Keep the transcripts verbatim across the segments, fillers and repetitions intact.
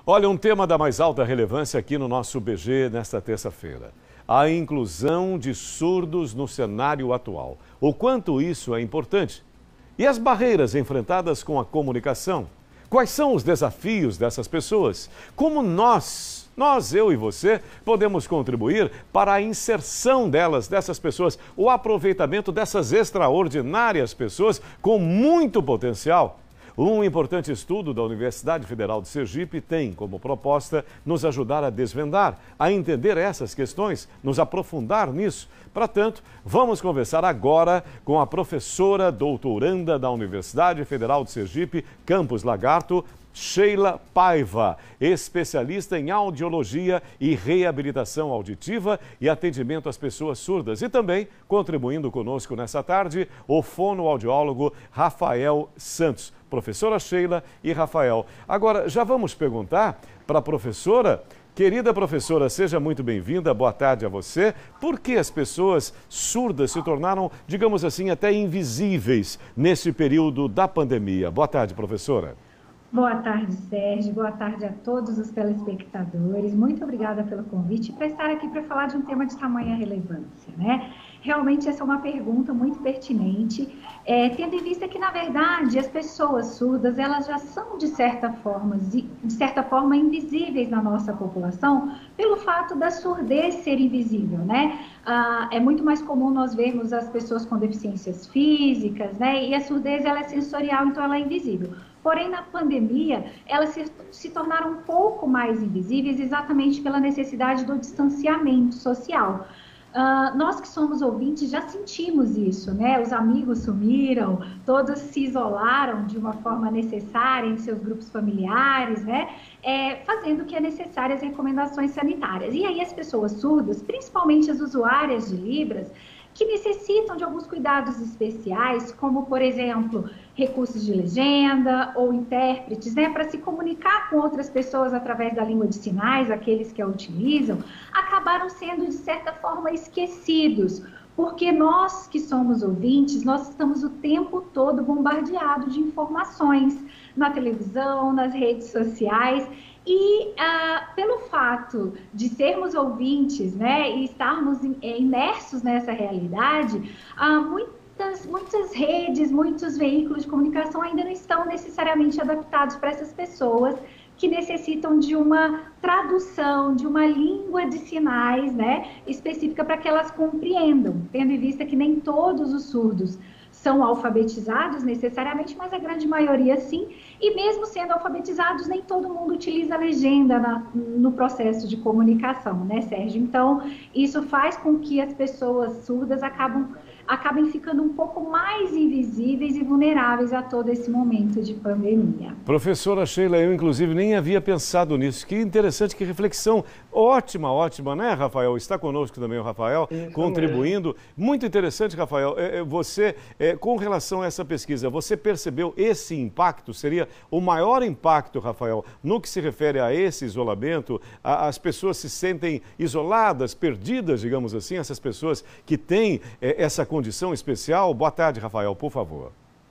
Olha, um tema da mais alta relevância aqui no nosso B G nesta terça-feira. A inclusão de surdos no cenário atual. O quanto isso é importante. E as barreiras enfrentadas com a comunicação. Quais são os desafios dessas pessoas? Como nós, nós, eu e você, podemos contribuir para a inserção delas, dessas pessoas, o aproveitamento dessas extraordinárias pessoas com muito potencial? Um importante estudo da Universidade Federal de Sergipe tem como proposta nos ajudar a desvendar, a entender essas questões, nos aprofundar nisso. Para tanto, vamos conversar agora com a professora doutoranda da Universidade Federal de Sergipe, Campus Lagarto, Sheila Paiva, especialista em audiologia e reabilitação auditiva e atendimento às pessoas surdas. E também, contribuindo conosco nessa tarde, o fonoaudiólogo Rafael Santos. Professora Sheila e Rafael. Agora, já vamos perguntar para a professora. Querida professora, seja muito bem-vinda, boa tarde a você. Por que as pessoas surdas se tornaram, digamos assim, até invisíveis nesse período da pandemia? Boa tarde, professora. Boa tarde, Sérgio. Boa tarde a todos os telespectadores. Muito obrigada pelo convite para estar aqui para falar de um tema de tamanha relevância, né? Realmente essa é uma pergunta muito pertinente, é, tendo em vista que, na verdade, as pessoas surdas, elas já são, de certa forma, de certa forma, invisíveis na nossa população, pelo fato da surdez ser invisível, né? Ah, é muito mais comum nós vermos as pessoas com deficiências físicas, né? E a surdez, ela é sensorial, então ela é invisível. Porém, na pandemia, elas se, se tornaram um pouco mais invisíveis exatamente pela necessidade do distanciamento social. Uh, nós que somos ouvintes já sentimos isso, né? Os amigos sumiram, todos se isolaram de uma forma necessária em seus grupos familiares, né? É, fazendo o que é necessário as recomendações sanitárias. E aí as pessoas surdas, principalmente as usuárias de Libras, que necessitam de alguns cuidados especiais, como, por exemplo, recursos de legenda ou intérpretes, né, para se comunicar com outras pessoas através da língua de sinais, aqueles que a utilizam, acabaram sendo, de certa forma, esquecidos, porque nós que somos ouvintes, nós estamos o tempo todo bombardeados de informações na televisão, nas redes sociais. E ah, pelo fato de sermos ouvintes, né, e estarmos imersos nessa realidade, ah, muitas, muitas redes, muitos veículos de comunicação ainda não estão necessariamente adaptados para essas pessoas que necessitam de uma tradução, de uma língua de sinais, né, específica para que elas compreendam, tendo em vista que nem todos os surdos são alfabetizados necessariamente, mas a grande maioria sim, e mesmo sendo alfabetizados, nem todo mundo utiliza a legenda na, no processo de comunicação, né, Sérgio? Então, isso faz com que as pessoas surdas acabam, acabem ficando um pouco mais invisíveis e vulneráveis a todo esse momento de pandemia. Professora Sheila, eu inclusive nem havia pensado nisso. Que interessante, que reflexão. Ótima, ótima, né, Rafael? Está conosco também o Rafael, isso contribuindo. Mesmo. Muito interessante, Rafael. Você, com relação a essa pesquisa, você percebeu esse impacto? Seria o maior impacto, Rafael, no que se refere a esse isolamento? As pessoas se sentem isoladas, perdidas, digamos assim, essas pessoas que têm essa condição especial? Boa tarde, Rafael, por favor.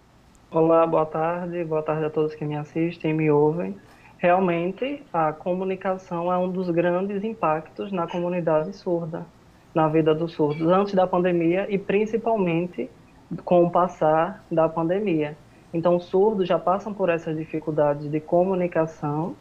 Olá, boa tarde. Boa tarde a todos que me assistem e me ouvem. Realmente, a comunicação é um dos grandes impactos na comunidade surda, na vida dos surdos, antes da pandemia e principalmente com o passar da pandemia. Então, os surdos já passam por essas dificuldades de comunicação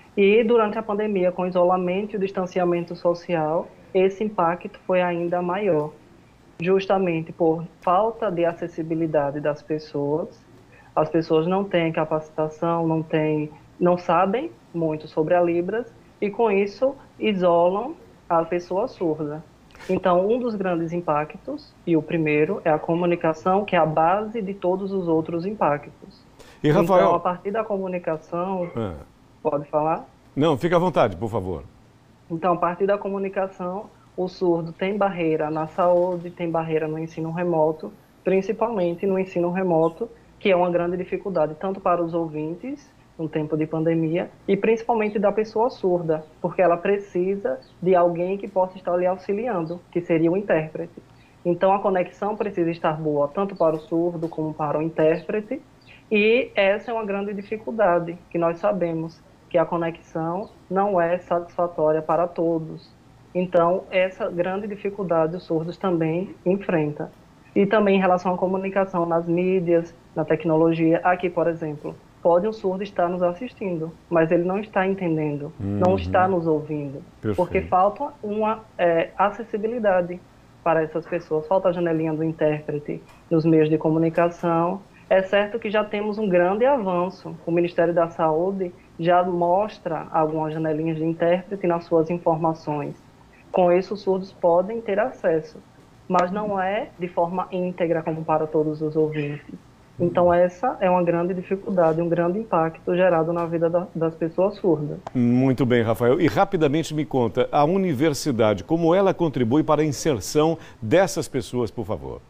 e durante a pandemia, com o isolamento e o distanciamento social, esse impacto foi ainda maior, justamente por falta de acessibilidade das pessoas. As pessoas não têm capacitação, não têm, não sabem muito sobre a Libras e, com isso, isolam a pessoa surda. Então, um dos grandes impactos, e o primeiro, é a comunicação, que é a base de todos os outros impactos. E, Rafael... Então, a partir da comunicação... É. Pode falar? Não, fica à vontade, por favor. Então, a partir da comunicação, o surdo tem barreira na saúde, tem barreira no ensino remoto, principalmente no ensino remoto, que é uma grande dificuldade, tanto para os ouvintes, no tempo de pandemia, e principalmente da pessoa surda, porque ela precisa de alguém que possa estar lhe auxiliando, que seria o intérprete. Então, a conexão precisa estar boa, tanto para o surdo como para o intérprete, e essa é uma grande dificuldade que nós sabemos. que a conexão não é satisfatória para todos. Então, essa grande dificuldade os surdos também enfrentam. E também em relação à comunicação nas mídias, na tecnologia, aqui, por exemplo, pode um surdo estar nos assistindo, mas ele não está entendendo, uhum. não está nos ouvindo, Perfeito. Porque falta uma é, acessibilidade para essas pessoas, falta a janelinha do intérprete nos meios de comunicação. É certo que já temos um grande avanço, o Ministério da Saúde já mostra algumas janelinhas de intérprete nas suas informações. Com isso, os surdos podem ter acesso, mas não é de forma íntegra como para todos os ouvintes. Então essa é uma grande dificuldade, um grande impacto gerado na vida da, das pessoas surdas. Muito bem, Rafael. E rapidamente me conta, a universidade, como ela contribui para a inserção dessas pessoas, por favor?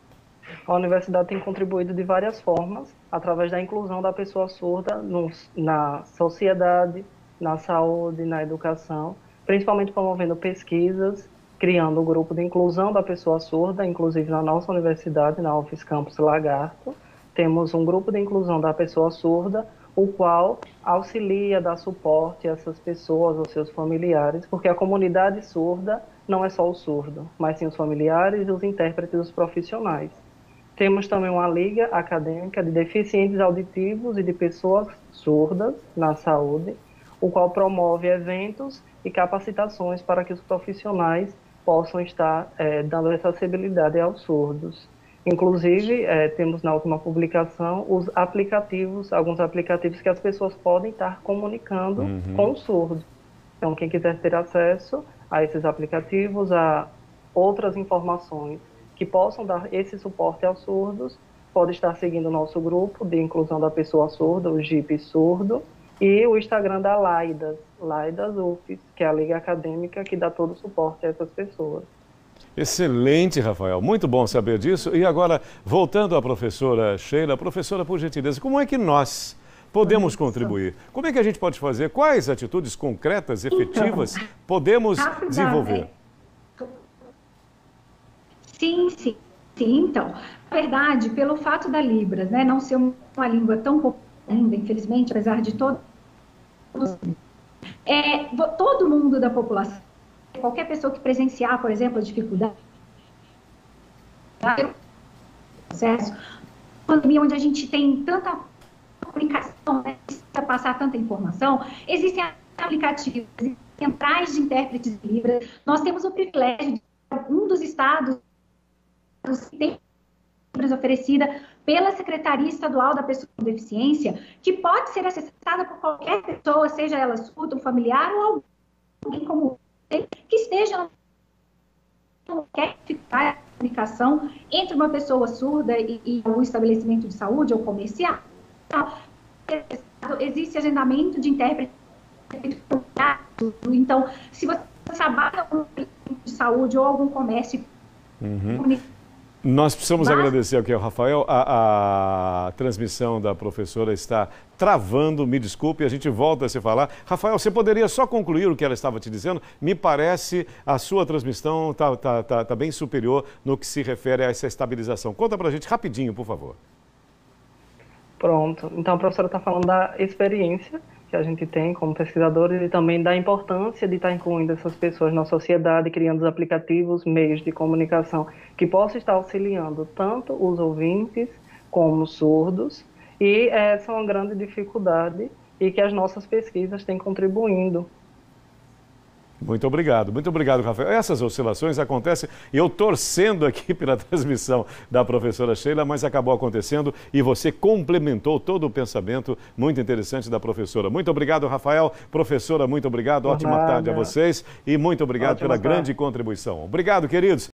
A universidade tem contribuído de várias formas, através da inclusão da pessoa surda no, na sociedade, na saúde, na educação, principalmente promovendo pesquisas, criando um grupo de inclusão da pessoa surda, inclusive na nossa universidade, na UFES Campus Lagarto. Temos um grupo de inclusão da pessoa surda, o qual auxilia, dá suporte a essas pessoas, aos seus familiares, porque a comunidade surda não é só o surdo, mas sim os familiares e os intérpretes, os profissionais. Temos também uma liga acadêmica de deficientes auditivos e de pessoas surdas na saúde, o qual promove eventos e capacitações para que os profissionais possam estar é, dando essa acessibilidade aos surdos. Inclusive, é, temos na última publicação os aplicativos, alguns aplicativos que as pessoas podem estar comunicando uhum. com o surdo. Então, quem quiser ter acesso a esses aplicativos, a outras informações que possam dar esse suporte aos surdos, pode estar seguindo o nosso grupo de inclusão da pessoa surda, o G I P Surdo, e o Instagram da Laidas, Laidas U F E S, que é a Liga Acadêmica que dá todo o suporte a essas pessoas. Excelente, Rafael. Muito bom saber disso. E agora, voltando à professora Sheila, professora, por gentileza, como é que nós podemos contribuir? Como é que a gente pode fazer? Quais atitudes concretas, efetivas, então, podemos desenvolver? Sim, sim, sim. Então, na verdade, pelo fato da Libras, né, não ser uma língua tão popular ainda, infelizmente, apesar de todo, é, todo mundo da população, qualquer pessoa que presenciar, por exemplo, a dificuldade, processo, pandemia onde a gente tem tanta comunicação, né, precisa passar tanta informação, existem aplicativos, existem centrais de intérpretes de Libras. Nós temos o privilégio de um dos estados que tem Libras oferecida pela Secretaria Estadual da Pessoa com Deficiência, que pode ser acessada por qualquer pessoa, seja ela surda, um familiar ou alguém como que esteja não quer ficar a comunicação entre uma pessoa surda e, e um estabelecimento de saúde ou comercial. Existe agendamento de intérprete. Então, se você trabalha com de saúde ou algum comércio, uhum. Nós precisamos Mas... agradecer aqui ao Rafael. A, a transmissão da professora está travando, me desculpe, a gente volta a se falar. Rafael, você poderia só concluir o que ela estava te dizendo? Me parece a sua transmissão está tá, tá, tá bem superior no que se refere a essa estabilização. Conta para a gente rapidinho, por favor. Pronto. Então, a professora está falando da experiência que a gente tem como pesquisadores e também da importância de estar incluindo essas pessoas na sociedade, criando os aplicativos, meios de comunicação que possam estar auxiliando tanto os ouvintes como os surdos. E essa é uma grande dificuldade e que as nossas pesquisas têm contribuindo. Muito obrigado, muito obrigado, Rafael. Essas oscilações acontecem, e eu torcendo aqui pela transmissão da professora Sheila, mas acabou acontecendo e você complementou todo o pensamento muito interessante da professora. Muito obrigado, Rafael. Professora, muito obrigado. Ótima tarde a vocês e muito obrigado pela grande contribuição. Obrigado, queridos.